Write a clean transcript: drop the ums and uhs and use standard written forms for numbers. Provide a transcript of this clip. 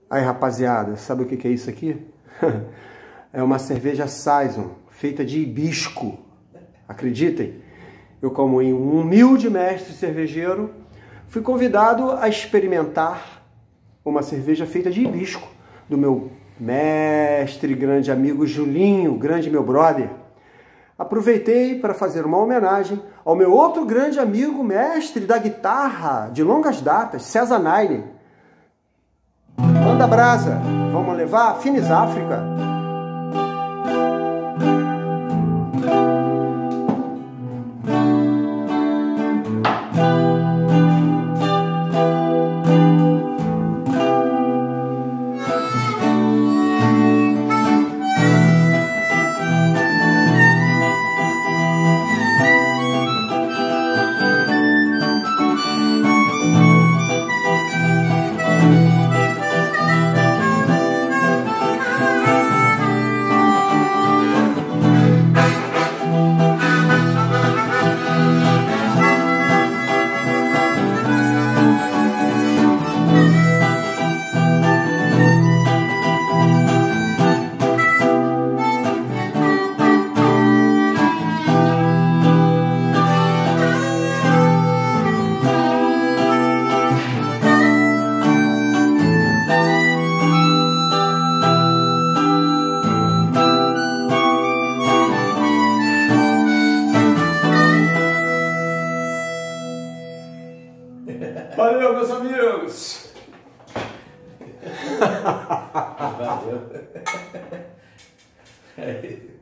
Aí, rapaziada, sabe o que é isso aqui? É uma cerveja Saison, feita de hibisco. Acreditem? Eu, como um humilde mestre cervejeiro, fui convidado a experimentar uma cerveja feita de hibisco do meu mestre, grande amigo Julinho, grande meu brother. Aproveitei para fazer uma homenagem ao meu outro grande amigo, mestre da guitarra de longas datas, César Nine. Manda brasa, vamos levar Finis África. Valeu, meus amigos! Valeu.